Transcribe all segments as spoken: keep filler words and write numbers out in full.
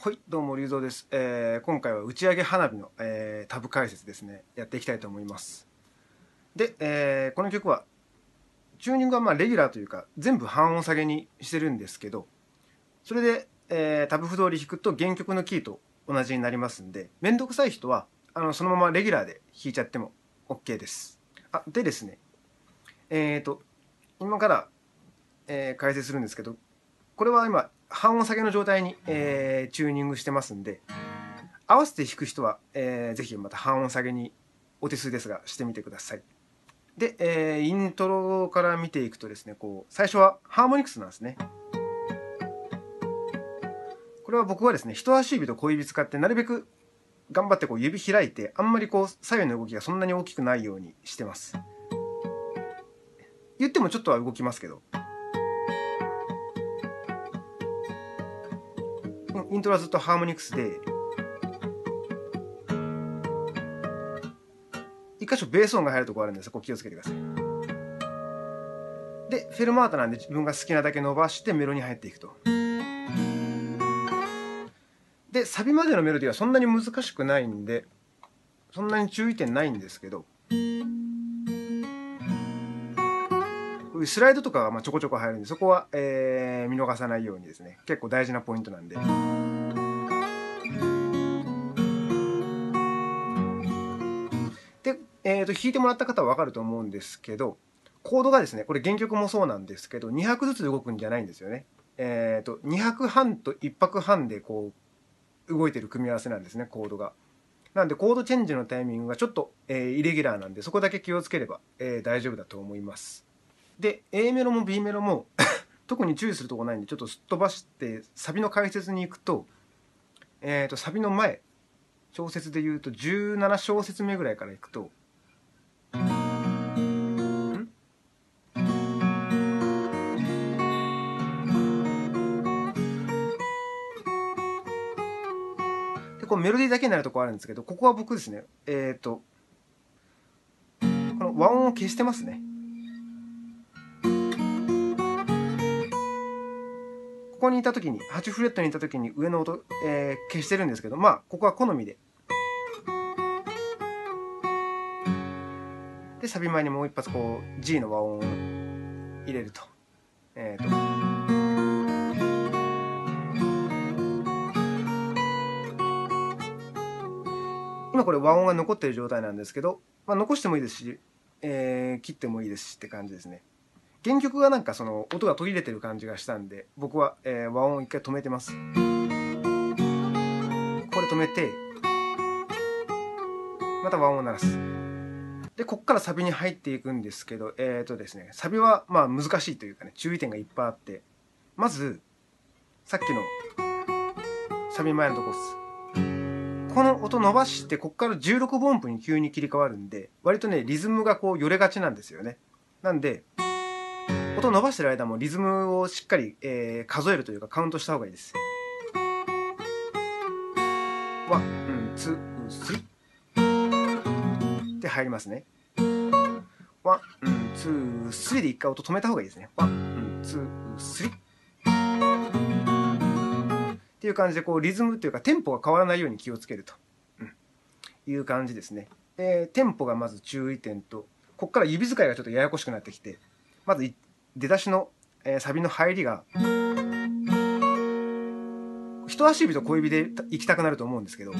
はい、どうも、龍造です。えー今回は打ち上げ花火の、えータブ解説ですね、やっていきたいと思います。で、えーこの曲は、チューニングはまあレギュラーというか、全部半音下げにしてるんですけど、それで、えータブ譜通り弾くと原曲のキーと同じになりますんで、めんどくさい人は、あのそのままレギュラーで弾いちゃっても OK です。あ、でですね、えーと、今から、えー解説するんですけど、これは今、半音下げの状態に、えーチューニングしてますんで、合わせて弾く人は、えーぜひまた半音下げにお手数ですがしてみてください。で、えーイントロから見ていくとですね、こう最初はハーモニクスなんですね。これは僕はですね、人差し指と小指使ってなるべく頑張ってこう指開いて、あんまりこう左右の動きがそんなに大きくないようにしてます。言ってもちょっとは動きますけど。イントロはずっとハーモニクスで、一箇所ベース音が入るところあるんで、そこ気をつけてください。で、フェルマータなんで自分が好きなだけ伸ばしてメロに入っていくと。で、サビまでのメロディーはそんなに難しくないんで、そんなに注意点ないんですけど、こういうスライドとかがまあちょこちょこ入るんで、そこは、えー見逃さないようにですね、結構大事なポイントなんで。で、えーと、弾いてもらった方はわかると思うんですけど、コードがですね、これ原曲もそうなんですけど、に拍ずつ動くんじゃないんですよね。えーと、に拍半といち拍半でこう、動いてる組み合わせなんですね、コードが。なんでコードチェンジのタイミングがちょっと、えーイレギュラーなんで、そこだけ気をつければ、えー大丈夫だと思います。で、A メロも B メロも特に注意するとこないんで、ちょっとすっ飛ばしてサビの解説に行くと、えーと、サビの前、小節で言うとじゅうなな小節目ぐらいから行くと、でこうメロディーだけになるとこあるんですけど、ここは僕ですね、えっ、ー、と、この和音を消してますね。ここにいたときに、はちフレットにいたときに上の音、えー、消してるんですけど、まあ、ここは好みで。で、サビ前にもう一発こう、G の和音を入れると。えっ、ー、と、今これ和音が残ってる状態なんですけど、まあ、残してもいいですし、えー、切ってもいいですしって感じですね。原曲がなんかその音が途切れてる感じがしたんで、僕は、えー、和音を一回止めてます。これ止めて、また和音を鳴らす。で、こっからサビに入っていくんですけど、えっとですね、サビはまあ難しいというかね、注意点がいっぱいあって、まず、さっきのサビ前のとこです。この音伸ばして、こっからじゅうろくぶ音符に急に切り替わるんで、割とね、リズムがこう、よれがちなんですよね。なんで、音伸ばしてる間もリズムをしっかり、えー、数えるというかカウントした方がいいです。ワン、ツー、スリーって入りますね。ワン、ツー、スリーで一回音止めた方がいいですね。ワン、ツー、スリーっていう感じで、こうリズムというかテンポが変わらないように気をつけると、うん、いう感じですね。えー、テンポがまず注意点と、ここから指使いがちょっとややこしくなってきて、まず出だしの、えー、サビの入りが、人差し指と小指で行きたくなると思うんですけど、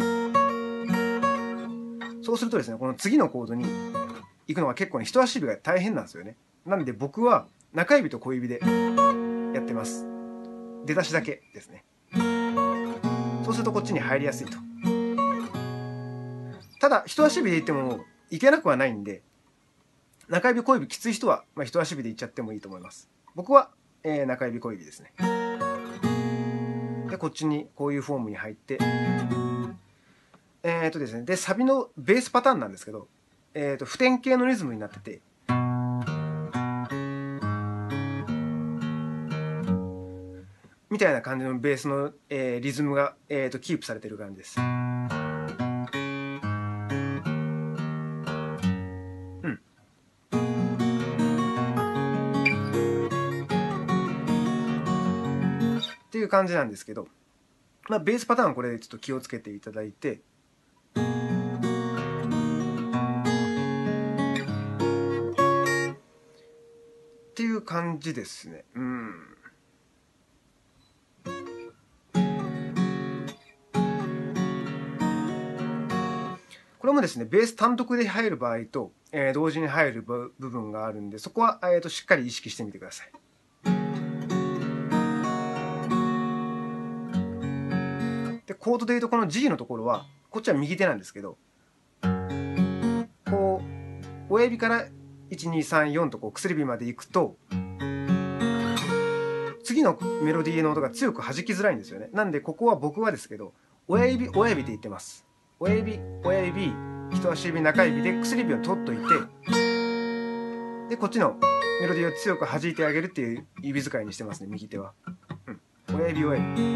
そうするとですね、この次のコードに行くのが結構ね、人差し指が大変なんですよね。なんで僕は中指と小指でやってます。出だしだけですね。そうするとこっちに入りやすいと。ただ、人差し指で行ってもいけなくはないんで、中指小指きつい人は、まあ、人差し指で行っちゃってもいいと思います。僕は、えー、中指小指ですね。で、こっちにこういうフォームに入って、えっとですね、で、サビのベースパターンなんですけど、えっと、普天形のリズムになってて、みたいな感じのベースの、えー、リズムが、えー、とキープされてる感じです。うん。っていう感じなんですけど、 まあ、ベースパターンこれちょっと気をつけていただいて、っていう感じですね。うん。これもですね、ベース単独で入る場合と、えー、同時に入る部分があるんで、そこは、えー、としっかり意識してみてください。で、コードでいうとこの G のところは、こっちは右手なんですけど、こう、親指からいち、に、さん、よんとこう薬指まで行くと、次のメロディーの音が強く弾きづらいんですよね。なんでここは僕はですけど、親指、親指で言ってます。親指、親指、人差し指、中指で薬指を取っといて、で、こっちのメロディーを強く弾いてあげるっていう指使いにしてますね、右手は。うん。親指、親指。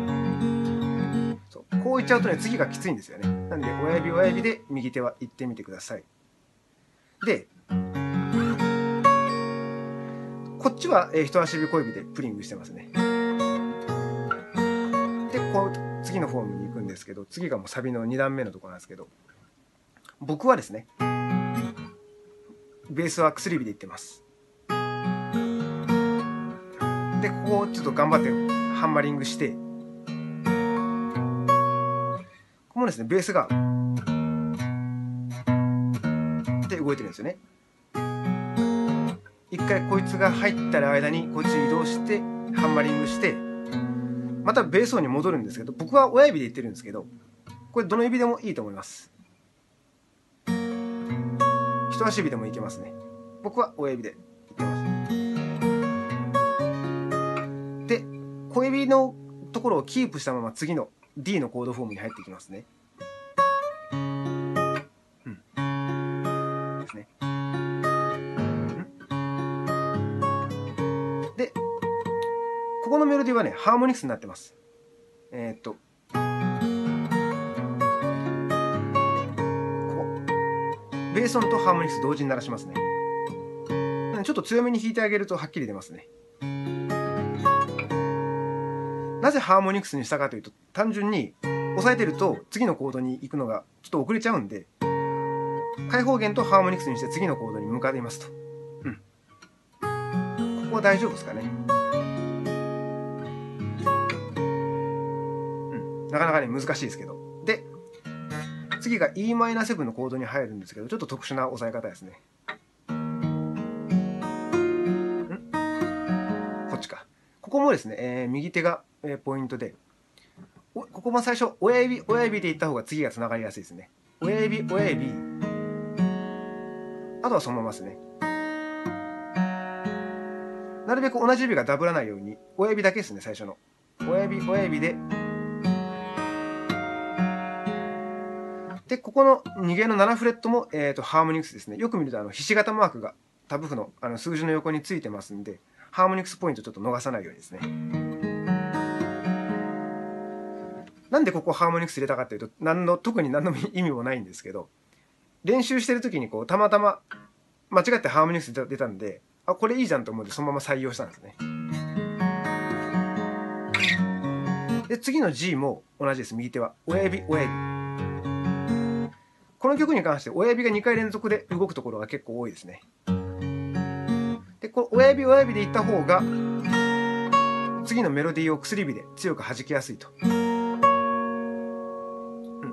そう。こういっちゃうとね、次がきついんですよね。なんで、親指、親指で右手は言ってみてください。で、こっちは、えー、人差し指小指でプリングしてますね。で、こう、次のフォームに行くんですけど、次がもうサビのに段目のところなんですけど、僕はですね、ベースは薬指でいってます。で、ここをちょっと頑張ってハンマリングして、ここもですね、ベースが、って動いてるんですよね。一回こいつが入ったら間にこっち移動してハンマリングしてまたベース音に戻るんですけど、僕は親指で言ってるんですけど、これどの指でもいいと思います。人差し指でもいけますね。僕は親指で言ってます。で、小指のところをキープしたまま次の D のコードフォームに入っていきますね。ですね。で、ここのメロディーはね、ハーモニクスになってます。えー、っと、ここ。ベース音とハーモニクス同時に鳴らしますね。ちょっと強めに弾いてあげるとはっきり出ますね。なぜハーモニクスにしたかというと、単純に押さえてると次のコードに行くのがちょっと遅れちゃうんで、開放弦とハーモニクスにして次のコードに向かいますと。うん。ここは大丈夫ですかね。うん。なかなかね、難しいですけど。で、次が イーマイナーセブン のコードに入るんですけど、ちょっと特殊な押さえ方ですね。んこっちか。ここもですね、えー、右手が、えー、ポイントで、ここも最初、親指、親指でいった方が次がつながりやすいですね。親指、親指、あとはそのままですね。なるべく同じ指がダブらないように、親指だけですね、最初の。親指、親指で。で、ここのに弦のななフレットも、えーと、ハーモニクスですね。よく見ると、あの、ひし形マークがタブ譜の、あの数字の横についてますんで、ハーモニクスポイントちょっと逃さないようにですね。なんでここハーモニクス入れたかっていうと、何の、特に何の意味もないんですけど、練習してる時にこう、たまたま間違ってハーモニクス出たんで、あ、これいいじゃんと思ってそのまま採用したんですね。で、次の G も同じです。右手は。親指、親指。この曲に関して親指がにかい連続で動くところが結構多いですね。で、こう親指、親指でいった方が、次のメロディーを薬指で強く弾きやすいと。うん、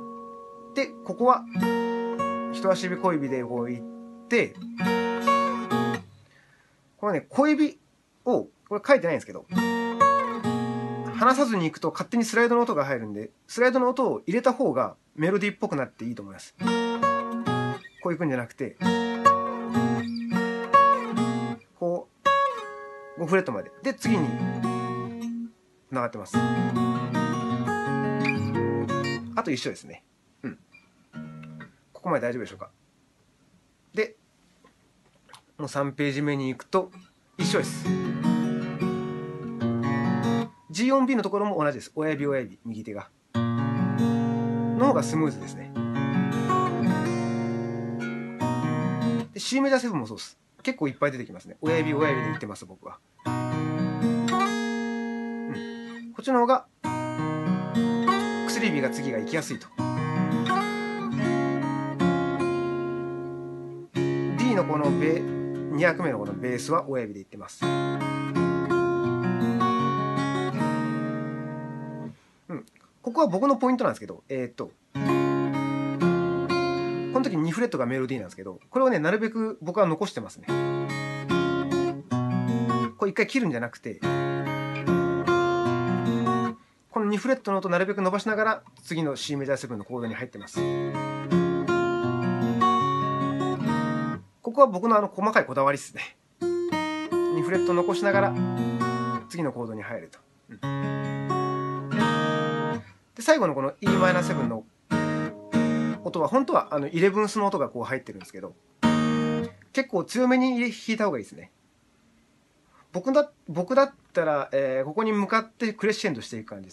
で、ここは、人差し指、小指でこういって、このね、小指を、これ書いてないんですけど、離さずにいくと勝手にスライドの音が入るんで、スライドの音を入れた方がメロディーっぽくなっていいと思います。こういくんじゃなくて、こう、ごフレットまで。で、次に、繋がってます。あと一緒ですね。うん。ここまで大丈夫でしょうか。で、もうさんページ目に行くと、一緒です。ジーオンビー のところも同じです。親指、親指、右手が。の方がスムーズですね。で、C メジャーセブンもそうです。結構いっぱい出てきますね。親指、親指で言ってます、僕は。うん。こっちの方が、 スリービー が次が行きやすいと。 D のこのベに拍目のこのベースは親指でいってます。うん、ここは僕のポイントなんですけど、えー、っとこの時ににフレットがメロディーなんですけど、これをねなるべく僕は残してますね。これ一回切るんじゃなくて、このにフレットの音なるべく伸ばしながら次の C メジャーセブンのコードに入ってます。ここは僕のあの細かいこだわりですね。にフレット残しながら次のコードに入ると。うん、で最後のこの イーマイナーセブン の音は本当はあのイレブンスの音がこう入ってるんですけど、結構強めに弾いた方がいいですね。僕だ僕だったら、えー、ここに向かってクレッシェンドしていく感じです。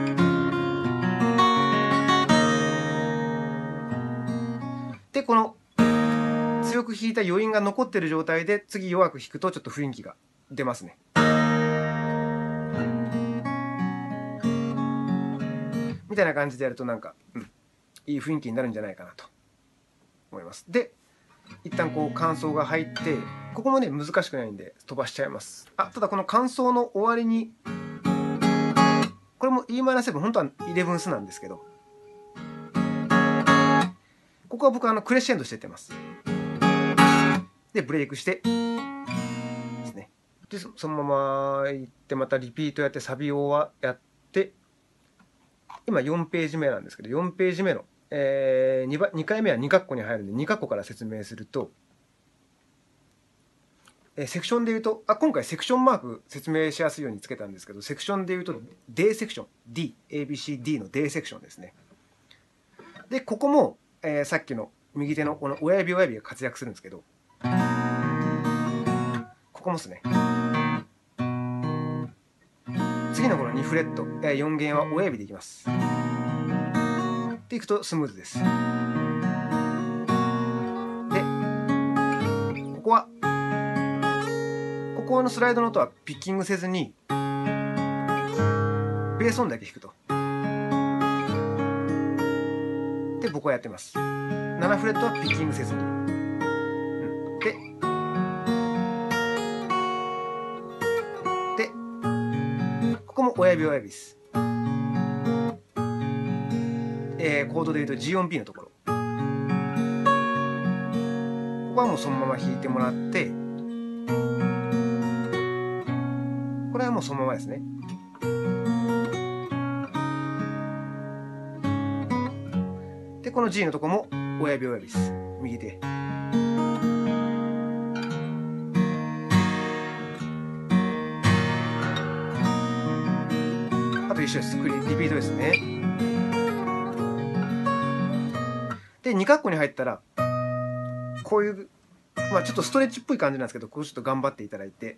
でこの強く弾いた余韻が残ってる状態で次弱く弾くとちょっと雰囲気が出ますね。みたいな感じでやるとなんか、うん、いい雰囲気になるんじゃないかなと思います。で一旦こう間奏が入って、ここもね難しくないんで飛ばしちゃいます。あただこの間奏の終わりにこれも イーマイナーセブン 本当はイレブンスなんですけど、ここは僕はあのクレッシェンドしていってます。でブレイクしてですね。でそのままいってまたリピートやってサビオはやって、今よんページ目なんですけど、よんページ目の、えー、2, ばにかいめはにカッコに入るんでにカッコから説明すると、えー、セクションでいうとあ今回セクションマーク説明しやすいようにつけたんですけど、セクションでいうと D セクション D、エービーシーディー の D セクションですね。でここも、えー、さっきの右手のこの親指親指が活躍するんですけど、ここもですね。次のこのにフレット、よん弦は親指でいきます。でいくとスムーズです。でここはここのスライドの音はピッキングせずにベース音だけ弾くと。で僕はやってます。ななフレットはピッキングせずに、うん、ででここも親指親指です。えー、コードでいうと ジーオンビー のところ、ここはもうそのまま弾いてもらって、これはもうそのままですね。でこの G のとこも親指親指です。右手。あと一緒です。リピートですね。でにカッコに入ったらこういう、まあ、ちょっとストレッチっぽい感じなんですけど、こうちょっと頑張っていただいて、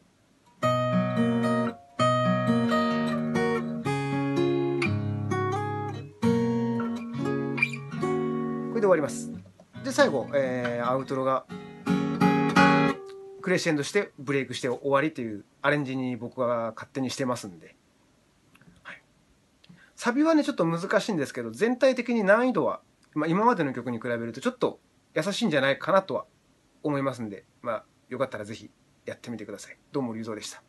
これで終わります。で最後、えー、アウトロがクレッシェンドしてブレイクして終わりというアレンジに僕は勝手にしてますんで、はい、サビはねちょっと難しいんですけど、全体的に難易度は、まあ、今までの曲に比べるとちょっと優しいんじゃないかなとは思いますんで、まあ、よかったらぜひやってみてください。どうも龍造でした。